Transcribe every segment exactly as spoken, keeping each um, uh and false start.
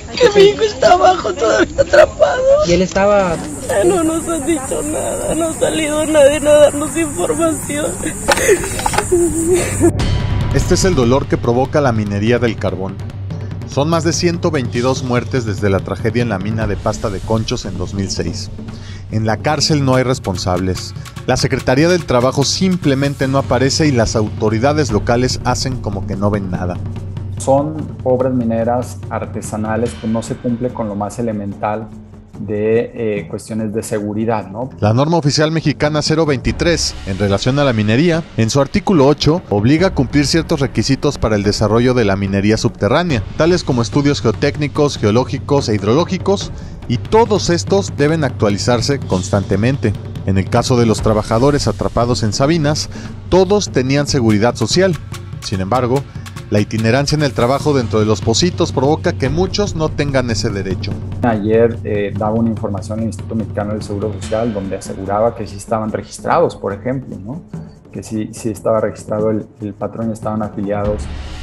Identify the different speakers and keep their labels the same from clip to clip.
Speaker 1: Que mi hijo está abajo todavía atrapado.
Speaker 2: ¿Y él estaba...?
Speaker 1: No nos han dicho nada, no ha salido nadie a darnos información.
Speaker 3: Este es el dolor que provoca la minería del carbón. Son más de ciento veintidós muertes desde la tragedia en la mina de Pasta de Conchos en dos mil seis. En la cárcel no hay responsables. La Secretaría del Trabajo simplemente no aparece y las autoridades locales hacen como que no ven nada.
Speaker 4: Son obras mineras artesanales, pues no se cumple con lo más elemental de eh, cuestiones de seguridad, ¿no?
Speaker 3: La norma oficial mexicana cero veintitrés, en relación a la minería, en su artículo ocho, obliga a cumplir ciertos requisitos para el desarrollo de la minería subterránea, tales como estudios geotécnicos, geológicos e hidrológicos, y todos estos deben actualizarse constantemente. En el caso de los trabajadores atrapados en Sabinas, todos tenían seguridad social. Sin embargo, la itinerancia en el trabajo dentro de los pocitos provoca que muchos no tengan ese derecho.
Speaker 4: Ayer eh, daba una información al Instituto Mexicano del Seguro Social donde aseguraba que sí estaban registrados, por ejemplo, ¿no? Que sí, sí estaba registrado el, el patrón y estaban afiliados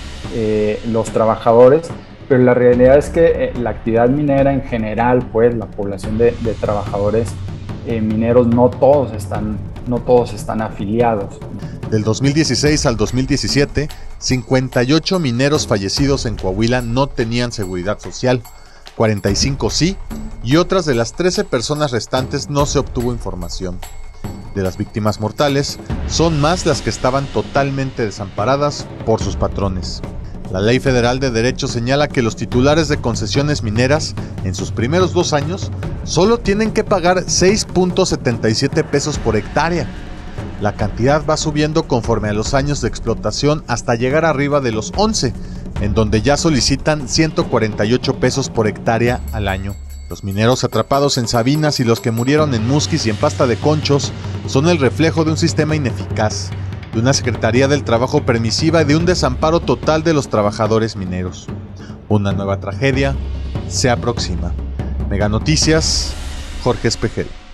Speaker 4: eh, los trabajadores, pero la realidad es que eh, la actividad minera en general, pues la población de, de trabajadores eh, mineros, no todos están, no todos están afiliados.
Speaker 3: Del dos mil dieciséis al dos mil diecisiete, cincuenta y ocho mineros fallecidos en Coahuila no tenían seguridad social, cuarenta y cinco sí, y otras de las trece personas restantes no se obtuvo información. De las víctimas mortales, son más las que estaban totalmente desamparadas por sus patrones. La Ley Federal de Derecho señala que los titulares de concesiones mineras, en sus primeros dos años, solo tienen que pagar seis punto setenta y siete pesos por hectárea. La cantidad va subiendo conforme a los años de explotación hasta llegar arriba de los once, en donde ya solicitan ciento cuarenta y ocho pesos por hectárea al año. Los mineros atrapados en Sabinas y los que murieron en Musquis y en Pasta de Conchos son el reflejo de un sistema ineficaz, de una Secretaría del Trabajo permisiva y de un desamparo total de los trabajadores mineros. Una nueva tragedia se aproxima. Mega Noticias, Jorge Espejel.